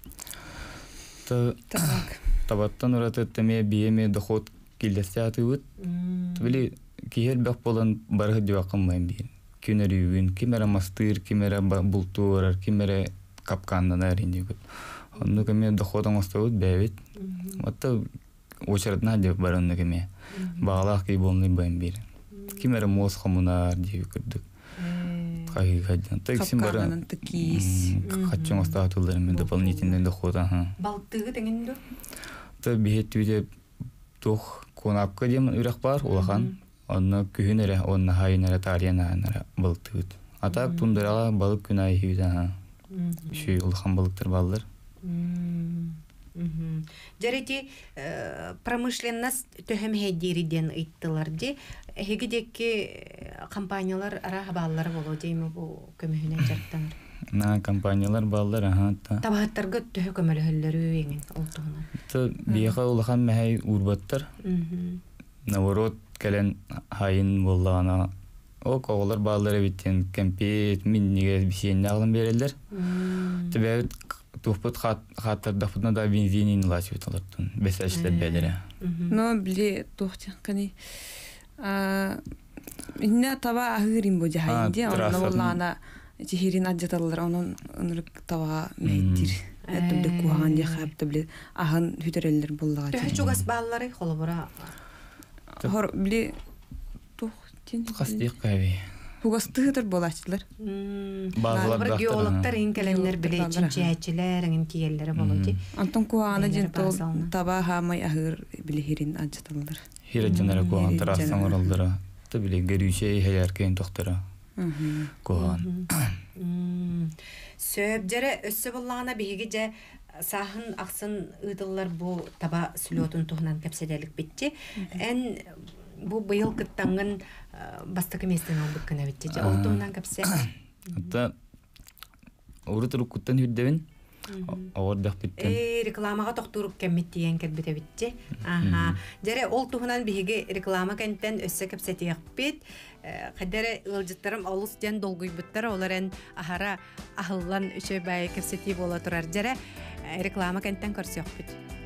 Табаттан ураты теме биеме доход килдәсәтүт. Били киһер бак болан барыгы дивакынмайм бир. Күнөрүн, кимере мастыр, кимере бултур, кимере капкандан аринди. Онны кеме доходон остаут бәвит. Отта очередна деп барынны кеме. Багалак ки болны бәм бир. Кимере мос комунар дип күрдүк. Кайгадан. Тексин бара. Капкандан текис. Каччон остаутулар мен дополнительный доход. Балтыгы дегенде. Та бихетүде тох конапка дем үрәк бар, улахан. Онна күһүнере, онна хайнере тарьянанара былтыт. Атак тундырага балык күнай хүйдә. Шуй улхан балыктар баллар. Жарети промышленность төһем хедириден ыйттылар ди. Хегидеки компаниялар ара хабаллар боло дейме бу көмөһүнө жактан. На компаниялар баллар Табаттарга төһө көмөлөһөллөрү эген олтугунан. Та бияга улхан мәһәй урбаттар. Наворот келен хайын боллана. О коголар баллары биттен кемпет минниге бишенне алым берелер. Төбәт тухпут хаттар дафтна да бензинин лачыт алаттын. Бесәчләр бәлере. Но били тухчан кани инна таба ахырин бу жахайди. Онна боллана жихирин аджаталар онун ынырык таба мейдир. Әтүлдүк куган жахап табли ахын хүтөреллер боллага. Төһө чугас баллары холобора. Хор били тух тин Кастык кави. Хугастыгытыр болачылар. Барлар геологтар инкеленнер биле чинчәчләр, инкиелләре болоди. Антон куана жентол таба хамай ахыр билихирин аджаталар. Хирәҗәнәре куан тарасан оралдыра. Та биле гөрүшәй хәяркән тохтара. Куан. Сөбдәре өссө боллагына биһиге сахын аксын ыдыллар бу таба сүлөтүн туһунан кепседелик битти. Эн бу быйыл кыттангын бастыкы местен алдык кына битти. Ол туһунан кепсе. Та урутур куттан хүрдебин. Ордак биттен. Рекламага токтуруп кеммит диен келбете битти. Жаре ол туһунан биһиге реклама кенттен өссө кепсетиек бит. Кадере ылжыттарым алыс ден долгуйбуттар оларын ахара ахыллан үшө бай кепсети бола турар. Жаре реклама кенттен көрсөк бит.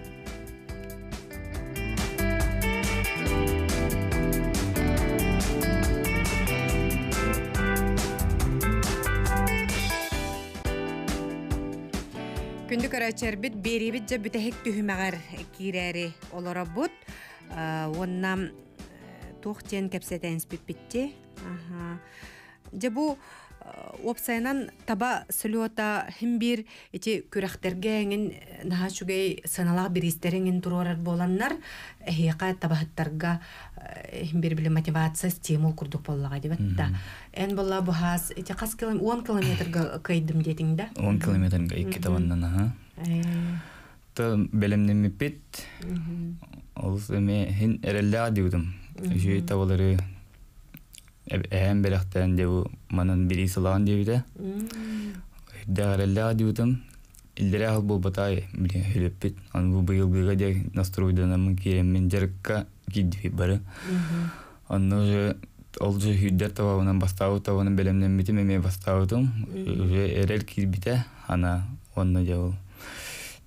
Күндү көрөчөр бит берибит же бүтехик түһүмәгәр кирәри олора бут. Оннам тохтен кепсетен спиппитти. Же бу опсайнан таба сүлөта химбир эти күрәхтергәнген нахачугай саналак биристереңин турар боланнар эхиқа табахаттарга химбир биле мотивация стимул курдук боллага дибетта. Эн болла бу хас эти 10 километрга кайдым детиңдә. 10 километрга 2 табаннан Та белемнеме пит. Ол эме хин эрелләр дидим. Жүй табалары эм беләктән дә манан бирисалан диде. Дәрелләр дидим. Илдерә бу батай биле хелепит. Ан бу быелгыга дә настройдан мен жеркка кидви бары. Анны ол же хүддәр табанан бастау табанан белемнеме тиме бастаудым. Эрел кирбите ана онны дә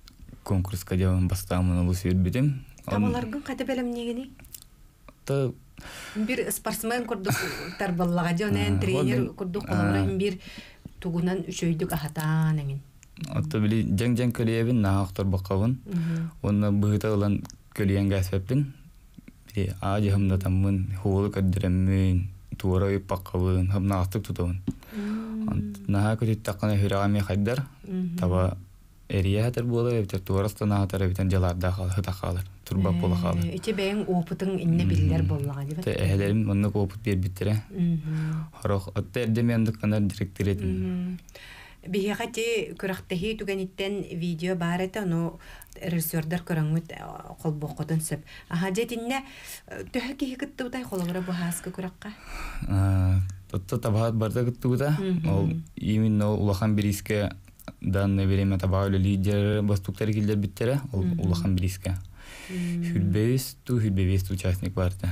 конкурска дә бастамын ул сүрбидем. Табаларга ката белемнегени? Та бир спортсмен курдук тарбаллага жонен тренер курдук колора бир тугунан үчөйдүк ахатан эмин. Отто били жаң көлебин наактор бакабын. Онна быта улан көлиен гасеппин. Били ажымда таммын хоол каддыреммин туурай пакабын хамнаактык тутабын. Наха көтүт таккана хирагами хайдар. Таба эриятер болар, битер туурастана атар битен жаларда хатакалар. Турба бола калар. Ичи бең опытың инне биллер боллага дибет. Эхлерим онны опыт бер биттере. Хорох отта эрдемендик канар директор этим. Бихати көрөктөһи түгениттен видео бар эте, аны режиссердер көрөңүт колбокотун сөп. Аха жетинне төһө киһи кыттыбытай холобора бу хаска көрөккө. Тотто табаат барда кыттыбыта. Ол именно улахан бириске данное время табаалы лидер бастуктар килдер биттере. Ол улахан бириске. Хүлбевис участник барды.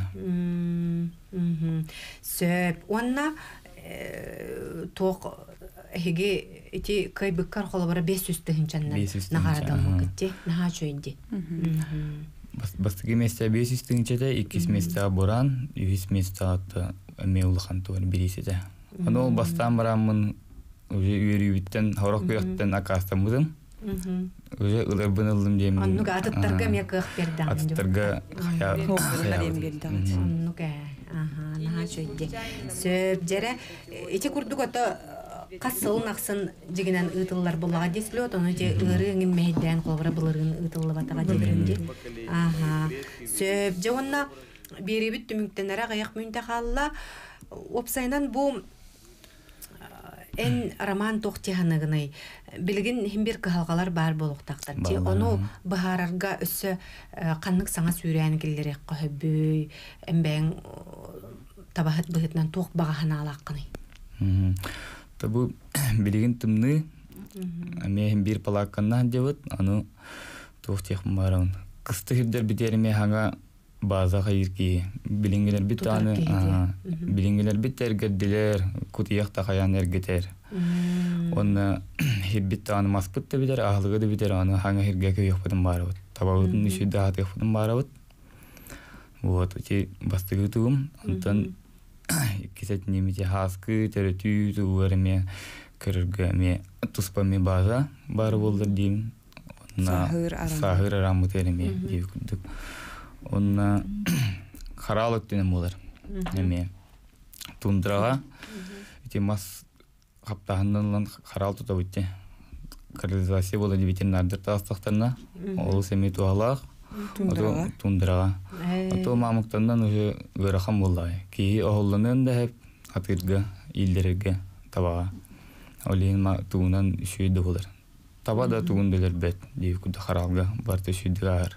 Сөп. Онна тоқ эге эти кайбыккар холобара 500 тыгынчаннан нагарадалмы кытти наха чөйди. Бастыгы месте 500 тыгынчада 2 месте боран, 100 месте атты меулхан туар бириседе. Аны ол бастан барамын уже үйрүбүттен хорок бираттан акастамдым. Уже ылырбынылдым дейм. Аннуга атыттарга мен кых бердам. Атыттарга Аннуга наха чөйди. Сөп жере эти курдук ата кассыл наксын жигинен ытыллар булага деслет, аны же ырыгын мейден колбара булырын ытыллы батага дебиринди. Сөп жонна берибит түмүктенера гаяк мүнтө халла опсайнан бу эн роман тохтиханыгыны билгин химбир кыhalgalar бар болуктактар. Ти ону бахарарга өссө каннык саңа сүрән киллери көхөбүй эмбең табахат быгытнан тох багахана алаккыны. Табу билгин тымны мен бир палакканнан жабыт аны тохтих маран. Кыстыгырдар битерме хага база хайырки билингелер бит аны билингелер бит эргедилер кутиякта хаян эргетер. Онна хиббит аны маспыт да битер ахлыгы да битер аны ханга хирге көйөкпөдөн барабыт. Табагытын ишүдө хатыпын барабыт. Вот эти бастыгытым антан кисет немите хаскы теретү туверме кыргаме туспами база бар болдыр дим. Сахыр арамы тереме дип күдүк. Онна харалык денем болар. Неме тундрага эти мас хаптаһыннан харал тута битте. Канализация болду ветеринардыр тастактарына. Ол семи туалак тундрага. Ото мамыктандан уже гырахам болду. Ки оголланын да хеп атырга илдерге табага. Олин ма туунан шүйдө болар. Табада туунделер бет дип күдү харалга барты шүйдөгөр.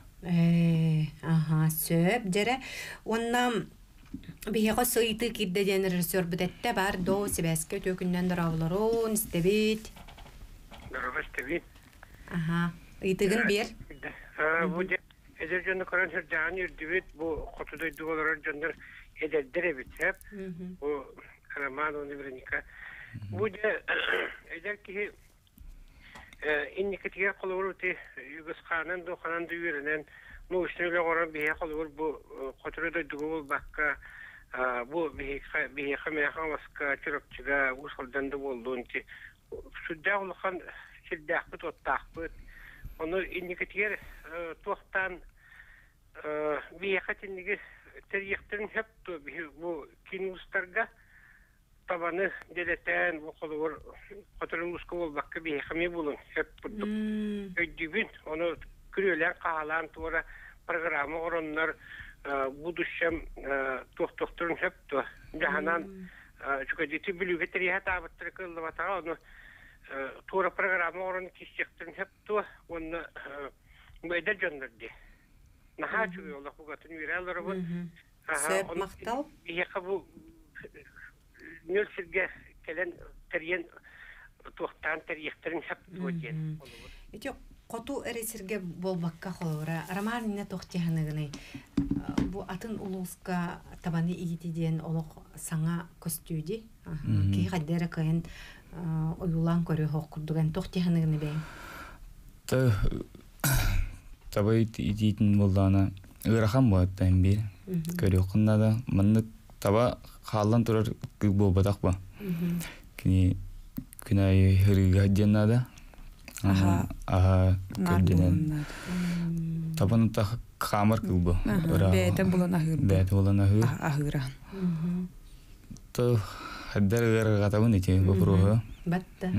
Сөп жере онна бияга сыйты кирде ден режиссер битетте бар до себеске төкүннөн дарабыларын истебит. Дарабыстебит. Итыгын бер. Бу эдер жөнү көрөн жан юрдубит бу котудой дугалар жөндөр эдердер бит хеп. Бу роман университет. Бу эдер ки инникетиге колорути югосканын доханан дүйренен нуушнөлө горон бие колор бу котурда дугул бакка бу бие хамяхан васка чирокчуга усалдан да болдунти судда улхан силдахпыт оттахпыт ону инникетиге тохтан бие хатинниге терьехтерин хепту бу кинустарга табаны делетен бу колор котурун ускул бакка бие хами булун хеп бурдук өйдүбүн ону күрөлөр каалан тура программа ороннор будущем тохтохтурун хепту жаханан чукадити билүүгө терия табыттыр кылды батага ону тура программа орон кичектирин хепту ону мөйдө жөндөрдү наха чугу олох бугатын үйрэлер бу сөп мактал бияка бу нөлсүрге келен терен тохтан терьехтерин хепту ден эти коту эресирге болбакка холора романына тохтиханыгыны бу атын улуска табаны ийитиден олох саңа көстүүди ки хаддера кайын оюлан көрө хокурдуган тохтиханыгыны бен табайт ийитин болдана ырахам болаттан бир Көрөкүнна да мыннык таба халлан турар кыл болбатак ба. Кини күнай хырыга денада. Ага көрденен. Табан та хамар кыл бу. Бәйте булана хыр. Бәйте булана хыр. Ахыра. То хаддар гатабын ите бопрога. Батта.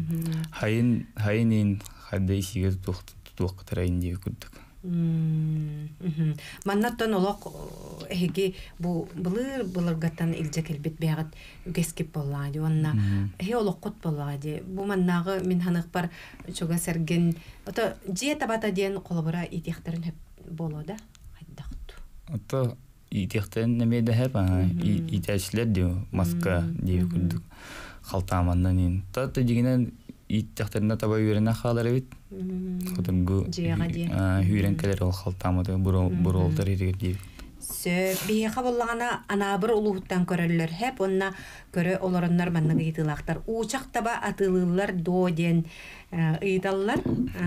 Хайын хаддай сиге тук тарайын деп күрдүк. Маннаттан олоқ эһиги бу былыргаттан илже келбит бягат үгескип боллаади онна эһи олоққут боллаади бу маннагы мин ханык бар чога серген ото жие табата ден колобура итехтерин хеп болода хайдакту ото итехтерин немеде хеп итечлер дио маска деп күрдүк халтамандан ин таты дигенен итехтерин таба үйренә халары бит Хотунгу үйренкелер ол халтамады буролдар иригеп дейб. Бейеқа боллағана анабыр улуғыттан көрелер хеп, онна көрі оларынлар маннығы итылақтар. Учақ таба атылылар дооден ыйталылар.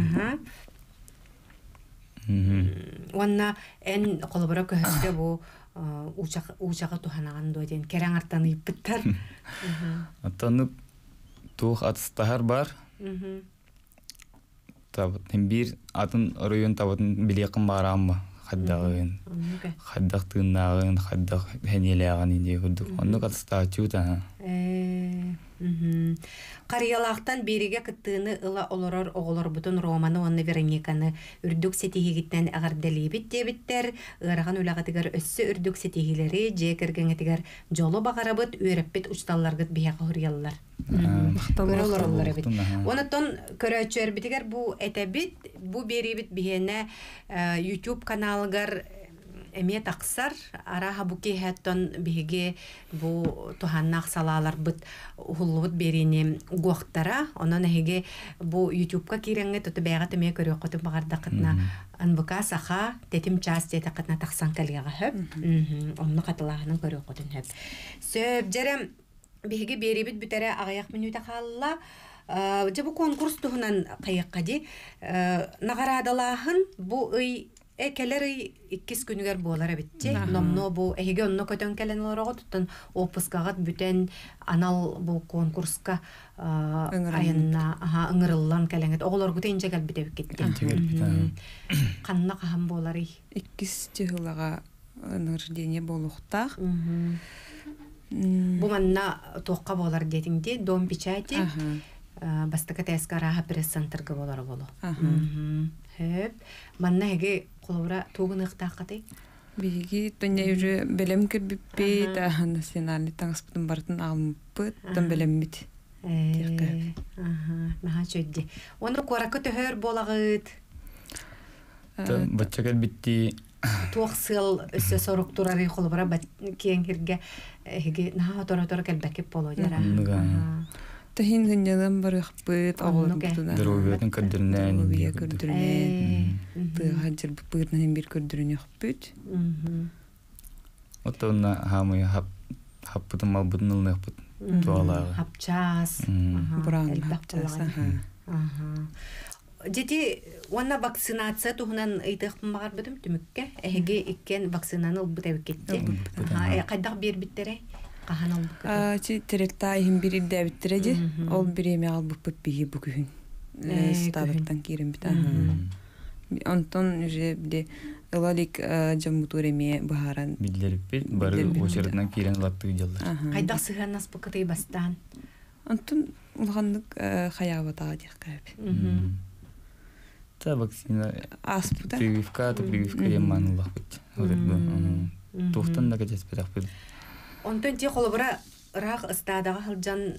Онна ән қолыбыра көһөске бұл учақы туханаған дооден керен артан ыйппыттар. Атанып тух атыстахар бар. Табытын бир атын район табытын билеқин барамма хаддагын хаддактыгнагын хаддак хенелягын инде күрдүк онну катыстаачута Карыялактан бериге кыттыны ыла олорор оголор бутун романы онны Верониканы үрдүк сетигиттен агарделибит дебиттер ыраган улагатыгар өссө үрдүк сетигилери жекергеңетигер жолу багарабыт үйрөппит учталларгыт бияга хурьяллар. Онотон көрөчөр битигер бу этебит бу берибит бихене YouTube каналгар эме таксар араха бу кехеттон биге бу туханнак салалар бит хуллубут берине угуактара онон эге бу YouTube-ка киреңге тоту бягат эме көрөкөтү багардакытна анбука саха тетим части такытна таксан калыга хөп онно катылагын көрөкөтүн хөп сөп жерем биге берибит бүтере агаяк минута халла жабу конкурс туһунан кайыкка ди нагарадалахын бу ый Экелери 2 күнүгөр болара битти. Номно бу эге онно көтөн келен олорго туттан опускагат бүтен анал бу конкурска айынна ыңырыллан келеңет. Оголоргу тенже келбите кетти. Канна кахам болары. 2 жылга нырдене болуктак. Бу манна тоққа болар дедиңди, дом печати. Бастыка тескара пресс-центрга болары болу. Хөп, манна эге колора тугун ыктакаты. Биги тоня уже белем кирбиппи да национальный транспортун бартын алынппыт, тон белеммит. Наха чөдди. Оны коракы төхөр болагыт. Бачагал битти. Туаксыл өссө соруктурары колора кеңирге эге наха тора келбекип боло жара. Тахин гындан барыхпыт агылдына. Дөрөвөтөн көрдүрнөн. Хаджыр быпырнан бир көрдүрүнө хпыт. Отона хамы хаппытын малбытын ылныкпыт. Туалага. Хапчас. Буран хапчас. Дети уанна вакцинация туһунан ыйтык магар битим түмүккө. Эге иккен вакцинаны ылбыт эбикетти. Кайдак бербиттере. Чи теректа ихин бир дәбиттереди. Ол биреме албыппыт биги бүгүн. Стабыттан кирим бит. Антон уже де элалик жамутуреме бахаран. Билдериппит бары очерден кирен латты жылдар. Кайдак сыганас быкыты бастан. Антон улгандык хаябата диккеп. Та вакцина аспуда. Прививка яманлах бит. Тухтан да кечес бит. Онтон те холобра рах стадага халжан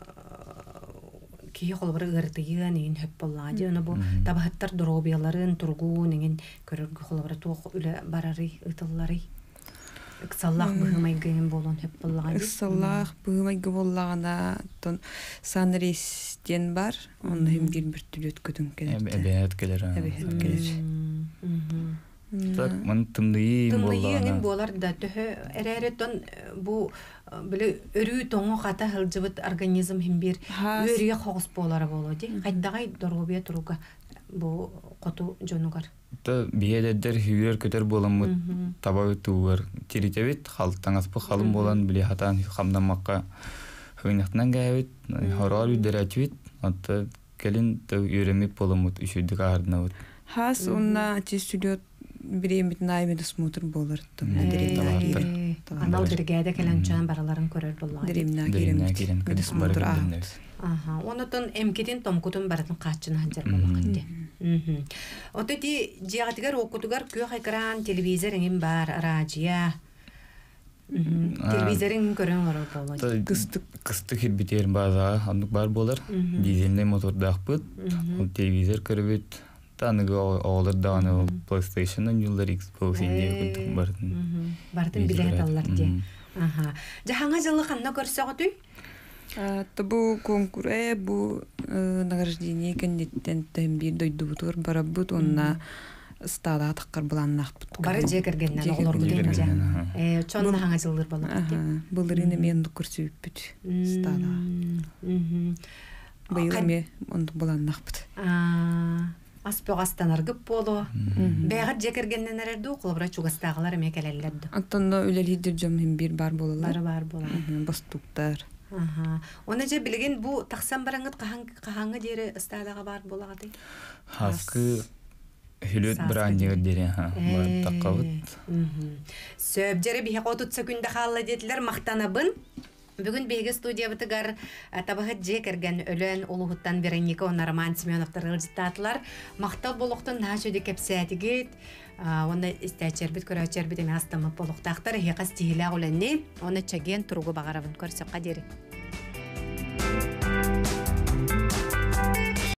ки холобра ыртыгы неген хөп боллади. Оны бу табахаттар дробияларын тургу неген көрөргө холобра туох үле барары ытыллары. Иксаллах быгымайгын болон хөп боллади. Иксаллах быгымайгы боллагана тон санристен бар. Оны hem bir türlü ötküdün kelер. Эбет келер. Так, мен тымдыйын боллагана. Болар да төһө эреретон бу биле өрүү тоңо ката хылжыбыт организм hem bir өрүгө когус болары болоди. Кайдагай дорбия туруга бу коту жонугар. Та биелердер хүйер көтөр боламыт табай тугар тиритебит халтаңас бу халым болан биле хатан хамдамакка хыйнактан гайбит хорор үдерәчвит атта келин та үйрәмеп боламыт үшүдүк ардынабыт. Хас онна тестүлөт биремит наймеде смотр болар. Анал биргәдә келәнчән бараларын көрөр буллар. Дремна керемит. Смотр. Ага, онотон эмкетин томкутун баратын качын ханжар болакытты. Отети жагатыгар окутугар көө хайкаран телевизор эңин бар, радио. Телевизорын көрөн бар болот. Кыстык хирбитер база андык бар болар. Дизельный мотордакпыт. Телевизор көрөбүт. Таныгы олар даны PlayStation-ын юлдар Xbox инде бардын. Бардын билет аллар ди. Ага. Жахаңа жылы канна көрсөгөтүй? Табу конкурс бу награждение кандидаттен бир дойдубутур барабут онна стада таккар буланнакпыт. Бары жекергеннен олор бүтүн жа. Чонна хаңа жылдыр болот. Булырыны мен көрсөйүппүт стада. Быйыл онду буланнакпыт. Аспогастан аргып боло. Бәгат жекергеннен эрду колбра чугастагылар мекелелерди. Антонно үлелидер жомын бир бар болалар. Бар болар. Бастуктар. Ага. Оны же билген бу таксан бараңыт кахаңы дери стадага бар болагаты. Хаскы хүлөт брандига дере бар таккабыт. Сөбжери бихе котутса күндө халла дедилер мактанабын. Бүгүн беге студиябытыгар табахат жекерген өлөн улугуттан Вероника Роман Семеновтар ылжыттатылар. Мактал болохтон нажөдө кепсетигит. Оны истечербит көрөчербит эме астамы болохтактар хекас тигиле оленни. Оны чаген тургу багарабын көрсөк кадери.